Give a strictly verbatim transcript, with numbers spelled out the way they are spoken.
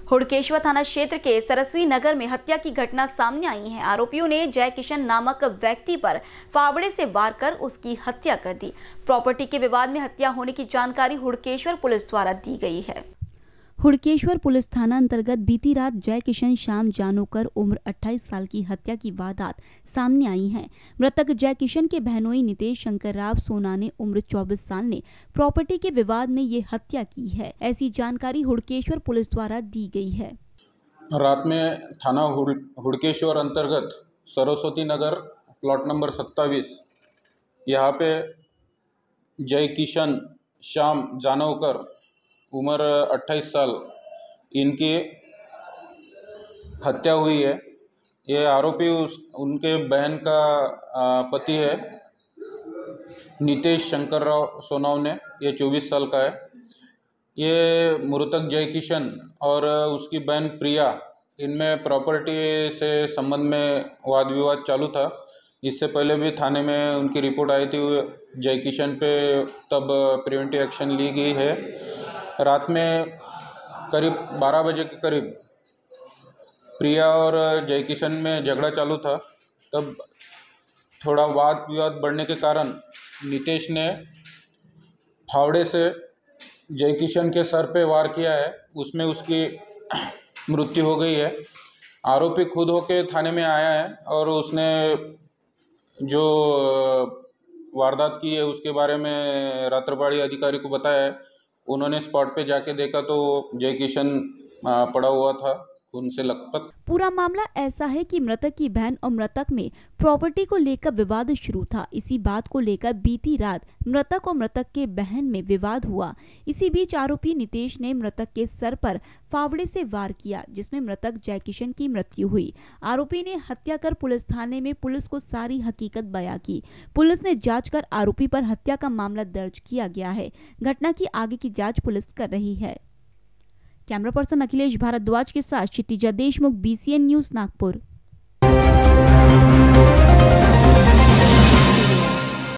हुड़केश्वर थाना क्षेत्र के सरस्वी नगर में हत्या की घटना सामने आई है। आरोपियों ने जय किशन नामक व्यक्ति पर फावड़े से वार कर उसकी हत्या कर दी। प्रॉपर्टी के विवाद में हत्या होने की जानकारी हुड़केश्वर पुलिस द्वारा दी गई है। हुड़केश्वर पुलिस थाना अंतर्गत बीती रात जय किशन श्याम जानोकर उम्र अट्ठाईस साल की हत्या की वारदात सामने आई है। मृतक जय किशन के बहनोई नितेश शंकर राव सोनाने उम्र चौबीस साल ने प्रॉपर्टी के विवाद में ये हत्या की है। ऐसी जानकारी हुड़केश्वर पुलिस द्वारा दी गई है। रात में थाना हुड़केश्वर अंतर्गत सरस्वती नगर प्लॉट नंबर सत्ताईस यहाँ पे जय किशन श्याम जानोकर उम्र अट्ठाईस साल इनकी हत्या हुई है। ये आरोपी उस उनके बहन का पति है नितेश शंकर राव सोनावने, ये चौबीस साल का है। ये मृतक जय किशन और उसकी बहन प्रिया, इनमें प्रॉपर्टी से संबंध में वाद विवाद चालू था। इससे पहले भी थाने में उनकी रिपोर्ट आई थी जय किशन पे, तब प्रिवेंटिव एक्शन ली गई है। रात में करीब बारह बजे के करीब प्रिया और जय किशन में झगड़ा चालू था। तब थोड़ा वाद विवाद बढ़ने के कारण नितेश ने फावड़े से जय किशन के सर पे वार किया है, उसमें उसकी मृत्यु हो गई है। आरोपी खुद होके थाने में आया है और उसने जो वारदात की है उसके बारे में रात्रपाड़ी अधिकारी को बताया है। उन्होंने स्पॉट पे जाके देखा तो जय किशन पड़ा हुआ था खून से लथपथ। पूरा मामला ऐसा है कि मृतक की बहन और मृतक में प्रॉपर्टी को लेकर विवाद शुरू था। इसी बात को लेकर बीती रात मृतक और मृतक के बहन में विवाद हुआ। इसी बीच आरोपी नितेश ने मृतक के सर पर फावड़े से वार किया, जिसमें मृतक जय किशन की मृत्यु हुई। आरोपी ने हत्या कर पुलिस थाने में पुलिस को सारी हकीकत बयां की। पुलिस ने जांच कर आरोपी पर हत्या का मामला दर्ज किया गया है। घटना की आगे की जाँच पुलिस कर रही है। कैमरा पर्सन अखिलेश भारद्वाज के साथ Kshitija Deshmukh, B C N news, Nagpur.